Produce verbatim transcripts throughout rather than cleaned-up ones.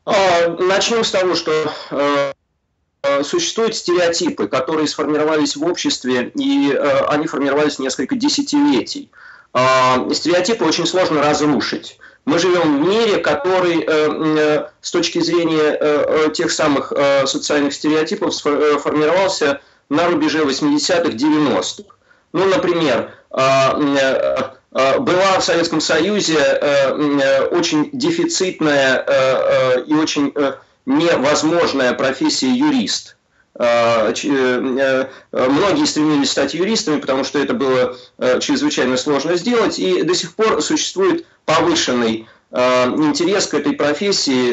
Начнем с того, что существуют стереотипы, которые сформировались в обществе, и они формировались несколько десятилетий. Стереотипы очень сложно разрушить. Мы живем в мире, который с точки зрения тех самых социальных стереотипов сформировался на рубеже восьмидесятых, девяностых. Ну, например, была в Советском Союзе очень дефицитная и очень невозможная профессия юрист. Многие стремились стать юристами, потому что это было чрезвычайно сложно сделать, и до сих пор существует повышенный интерес к этой профессии,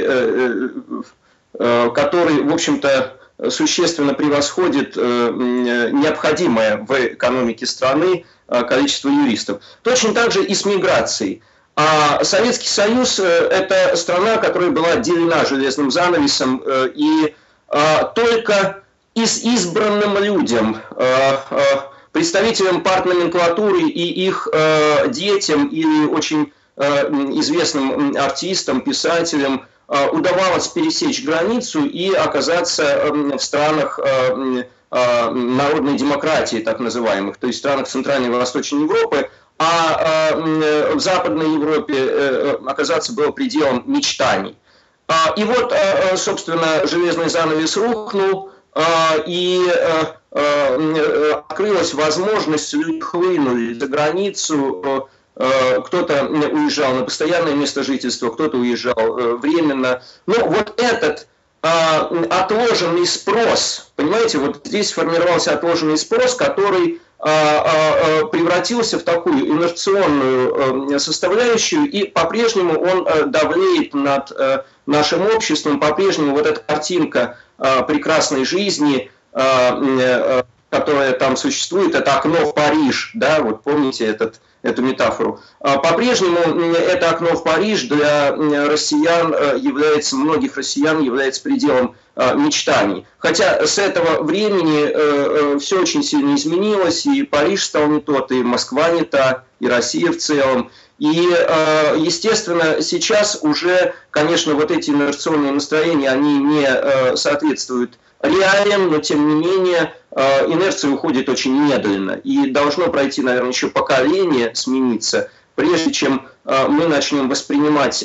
который, в общем-то, существенно превосходит необходимое в экономике страны количество юристов. Точно так же и с миграцией. А Советский Союз – это страна, которая была отделена железным занавесом, и только из избранным людям, представителям партноменклатуры и их детям или очень известным артистам, писателям удавалось пересечь границу и оказаться в странах народной демократии, так называемых, то есть странах Центральной и Восточной Европы, а в Западной Европе оказаться было пределом мечтаний. И вот, собственно, железный занавес рухнул, и открылась возможность, люди хлынули за границу, кто-то уезжал на постоянное место жительства, кто-то уезжал временно. Но вот этот отложенный спрос, понимаете, вот здесь сформировался отложенный спрос, который превратился в такую инерционную составляющую, и по-прежнему он давлеет над нашим обществом, по-прежнему вот эта картинка прекрасной жизни, которая там существует, это окно в Париж, да, вот помните этот, эту метафору. По-прежнему это окно в Париж для россиян является, многих россиян является пределом мечтаний. Хотя с этого времени все очень сильно изменилось, и Париж стал не тот, и Москва не та, и Россия в целом. И, естественно, сейчас уже, конечно, вот эти инерционные настроения, они не соответствуют реалиям, но тем не менее инерция уходит очень медленно. И должно пройти, наверное, еще поколение смениться, прежде чем мы начнем воспринимать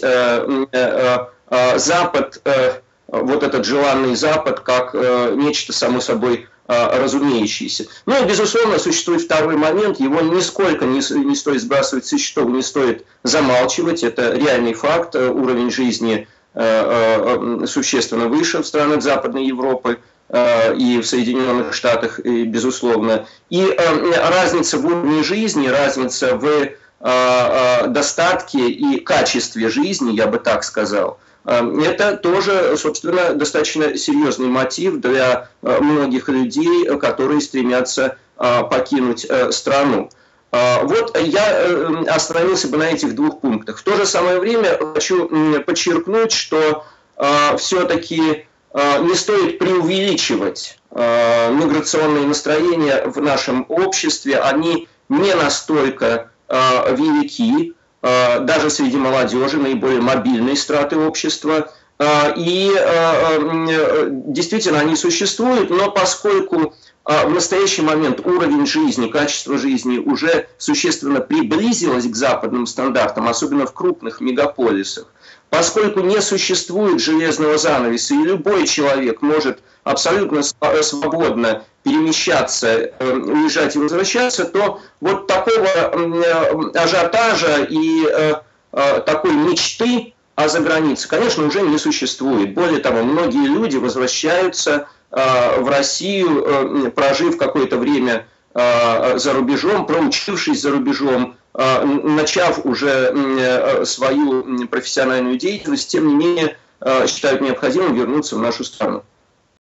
Запад, вот этот желанный Запад, как нечто само собой разумеющееся. Ну и, безусловно, существует второй момент, его нисколько не, не стоит сбрасывать со счетов, не стоит замалчивать, это реальный факт, уровень жизни существенно выше в странах Западной Европы и в Соединенных Штатах, безусловно. И разница в уровне жизни, разница в достатке и качестве жизни, я бы так сказал, это тоже, собственно, достаточно серьезный мотив для многих людей, которые стремятся покинуть страну. Вот я остановился бы на этих двух пунктах. В то же самое время хочу подчеркнуть, что все-таки не стоит преувеличивать миграционные настроения в нашем обществе. Они не настолько велики, даже среди молодежи, наиболее мобильной страты общества. И действительно они существуют, но поскольку в настоящий момент уровень жизни, качество жизни уже существенно приблизилось к западным стандартам, особенно в крупных мегаполисах, поскольку не существует железного занавеса, и любой человек может абсолютно свободно перемещаться, уезжать и возвращаться, то вот такого ажиотажа и такой мечты о загранице, конечно, уже не существует. Более того, многие люди возвращаются в Россию, прожив какое-то время за рубежом, проучившись за рубежом, начав уже свою профессиональную деятельность, тем не менее считают необходимым вернуться в нашу страну.